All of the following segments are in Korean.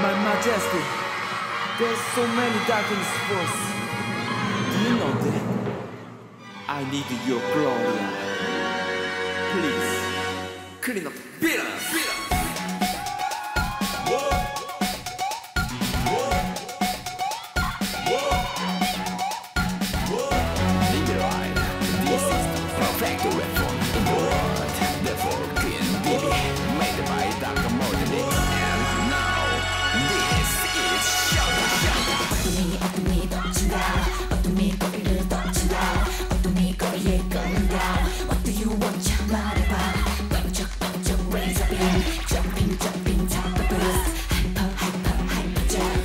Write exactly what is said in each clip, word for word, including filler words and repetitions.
My Majesty, there's so many darkness force. Do you know that? I need your glory. Please, clean up. Beat up, beat up. Whoa. Whoa. Whoa. Whoa. In your eye, this is the perfect weapon. What? The Vulcan D B, made by Doctor Mortally. And now, this is Shaka Shaka. 어둠이 어둠이 덮친다. 어둠이 거리를 덮친다. 어둠이 거리에 걷는다. What do you want? 자 말해봐. 번쩍 번쩍 razor beam. Jumping jumping top of us. Hyper hyper hyper jet.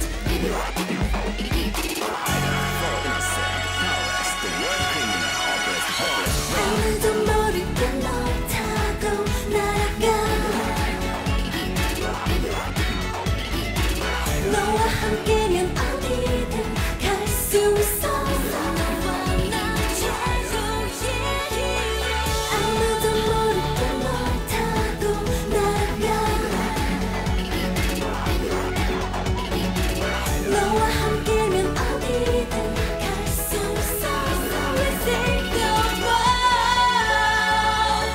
아무도 모르게 널 타고 날아가. 너와 함께면 어디든 갈 수 있어. 아무도 모르게 널 타고 날아가. 너와 함께면 어디든 갈 수 있어. Let's take the world.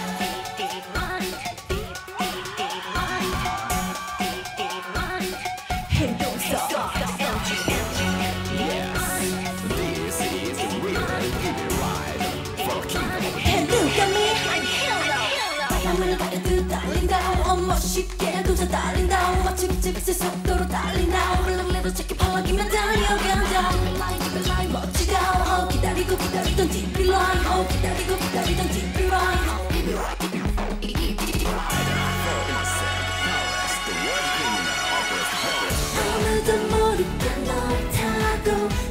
행동서 행동감이 바람을 가르듯 달린다. 어머 쉽게 도저 달린다. 마치 빛의 속도로 달린다. 블랙레더 체크 팔락이면 달려간다. 라인 디비 라인 멋지다. 어, 기다리고 기다리던 디비 라인. 어, 기다리고 기다리던 디비 라인. 아무도 모르게 널 타고